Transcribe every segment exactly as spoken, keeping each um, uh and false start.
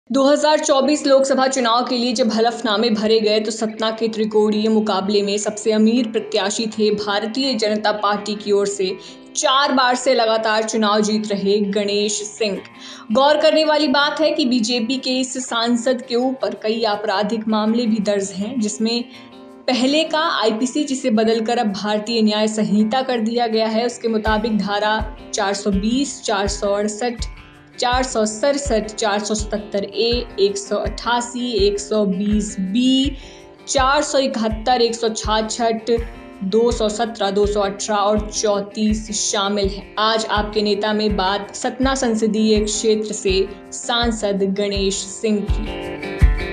दो हज़ार चौबीस लोकसभा चुनाव के लिए जब हलफनामे भरे गए तो सतना के त्रिकोणीय मुकाबले में सबसे अमीर प्रत्याशी थे भारतीय जनता पार्टी की ओर से चार बार से लगातार चुनाव जीत रहे गणेश सिंह। गौर करने वाली बात है कि बीजेपी के इस सांसद के ऊपर कई आपराधिक मामले भी दर्ज हैं, जिसमें पहले का आईपीसी, जिसे बदलकर अब भारतीय न्याय संहिता कर दिया गया है, उसके मुताबिक धारा चार सौ बीस, चार सौ अड़सठ, चार सौ सड़सठ, चार सौ सतहत्तर ए, एक सौ अट्ठासी, एक सौ बीस बी, चार सौ इकहत्तर, एक सौ छाछठ, दो सौ सत्रह, दो सौ अठारह और चौंतीस शामिल हैं। आज आपके नेता में बात सतना संसदीय क्षेत्र से सांसद गणेश सिंह की।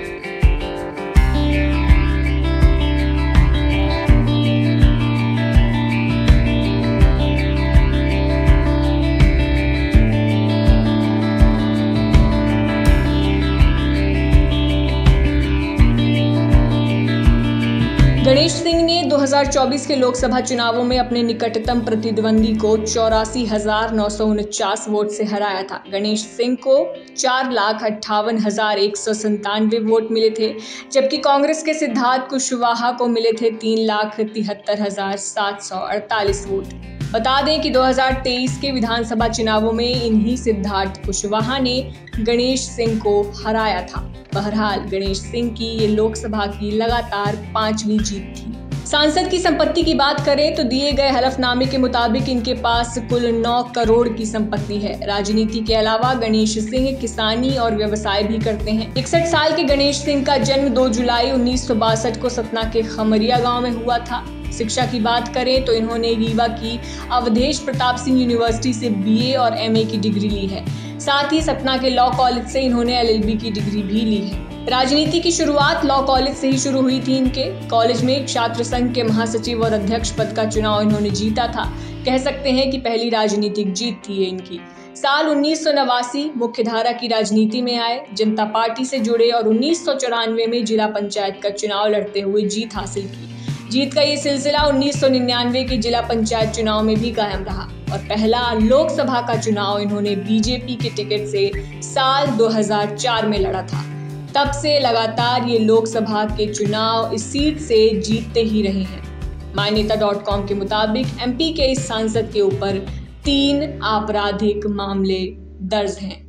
गणेश सिंह ने दो हज़ार चौबीस के लोकसभा चुनावों में अपने निकटतम प्रतिद्वंदी को चौरासी हजार नौ सौ उनचास वोट से हराया था। गणेश सिंह को चार लाख अट्ठावन हजार एक सौ संतानवे वोट मिले थे, जबकि कांग्रेस के सिद्धार्थ कुशवाहा को मिले थे तीन लाख तिहत्तर हजार सात सौ अड़तालीस वोट। बता दें कि दो हज़ार तेईस के विधानसभा चुनावों में इन्हीं सिद्धार्थ कुशवाहा ने गणेश सिंह को हराया था। बहरहाल गणेश सिंह की ये लोकसभा की लगातार पांचवी जीत थी। सांसद की संपत्ति की बात करें तो दिए गए हलफनामे के मुताबिक इनके पास कुल नौ करोड़ की संपत्ति है। राजनीति के अलावा गणेश सिंह किसानी और व्यवसाय भी करते हैं। इकसठ साल के गणेश सिंह का जन्म दो जुलाई उन्नीस सौ बासठ को सतना के खमरिया गांव में हुआ था। शिक्षा की बात करें तो इन्होंने रीवा की अवधेश प्रताप सिंह यूनिवर्सिटी से बीए और एमए की डिग्री ली है। साथ ही सतना के लॉ कॉलेज से इन्होंने एलएलबी की डिग्री भी ली है। राजनीति की शुरुआत लॉ कॉलेज से ही शुरू हुई थी इनके। कॉलेज में छात्र संघ के महासचिव और अध्यक्ष पद का चुनाव इन्होंने जीता था। कह सकते हैं कि पहली राजनीतिक जीत थी इनकी। साल उन्नीस सौ नवासी मुख्यधारा की राजनीति में आए, जनता पार्टी से जुड़े और उन्नीस सौ चौरानवे में जिला पंचायत का चुनाव लड़ते हुए जीत हासिल की। जीत का ये सिलसिला उन्नीस सौ निन्यानवे के जिला पंचायत चुनाव में भी कायम रहा और पहला लोकसभा का चुनाव इन्होंने बीजेपी के टिकट से साल दो हज़ार चार में लड़ा था। तब से लगातार ये लोकसभा के चुनाव इस सीट से जीतते ही रहे हैं। मायनेता डॉट कॉम के मुताबिक एमपी के इस सांसद के ऊपर तीन आपराधिक मामले दर्ज हैं।